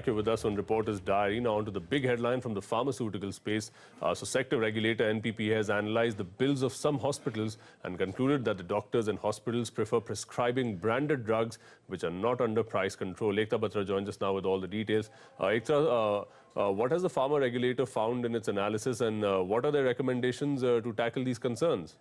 You're with us on Reporter's Diary. Now on to the big headline from the pharmaceutical space. Sector regulator NPPA has analysed the bills of some hospitals and concluded that the doctors and hospitals prefer prescribing branded drugs which are not under price control. Ekta Batra joins us now with all the details. Ekta, what has the pharma regulator found in its analysis, and what are their recommendations to tackle these concerns?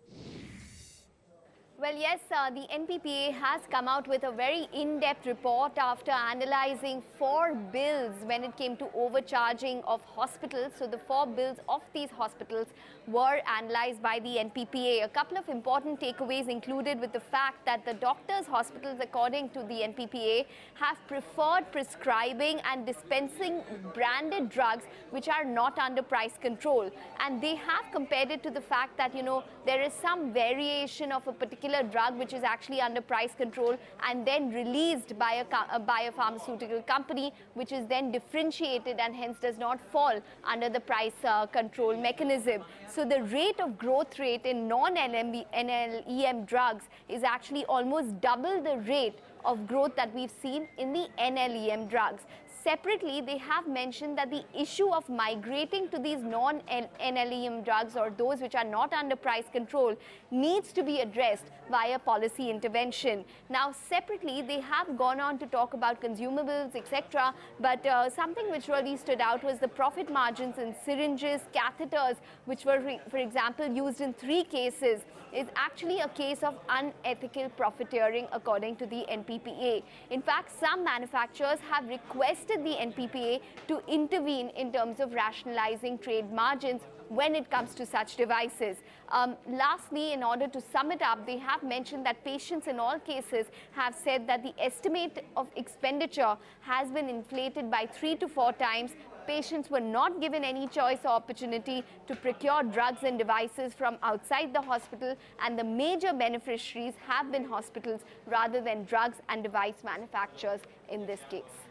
Well, yes, the NPPA has come out with a very in-depth report after analysing 4 bills when it came to overcharging of hospitals. So the 4 bills of these hospitals were analysed by the NPPA. A couple of important takeaways included with the fact that the doctors' hospitals, according to the NPPA, have preferred prescribing and dispensing branded drugs which are not under price control. And they have compared it to the fact that, there is some variation of a particular drug which is actually under price control and then released by a pharmaceutical company, which is then differentiated and hence does not fall under the price control mechanism. So the rate of growth rate in non-NLEM drugs is actually almost double the rate of growth that we've seen in the NLEM drugs. Separately, they have mentioned that the issue of migrating to these non-NLEM drugs, or those which are not under price control, needs to be addressed via policy intervention. Now, separately, they have gone on to talk about consumables, etc. But something which really stood out was the profit margins in syringes, catheters, which were, for example, used in 3 cases, is actually a case of unethical profiteering according to the NPPA. In fact, some manufacturers have requested the NPPA to intervene in terms of rationalizing trade margins when it comes to such devices. Lastly, in order to sum it up, they have mentioned that patients in all cases have said that the estimate of expenditure has been inflated by 3 to 4 times. Patients were not given any choice or opportunity to procure drugs and devices from outside the hospital, and the major beneficiaries have been hospitals rather than drugs and device manufacturers in this case.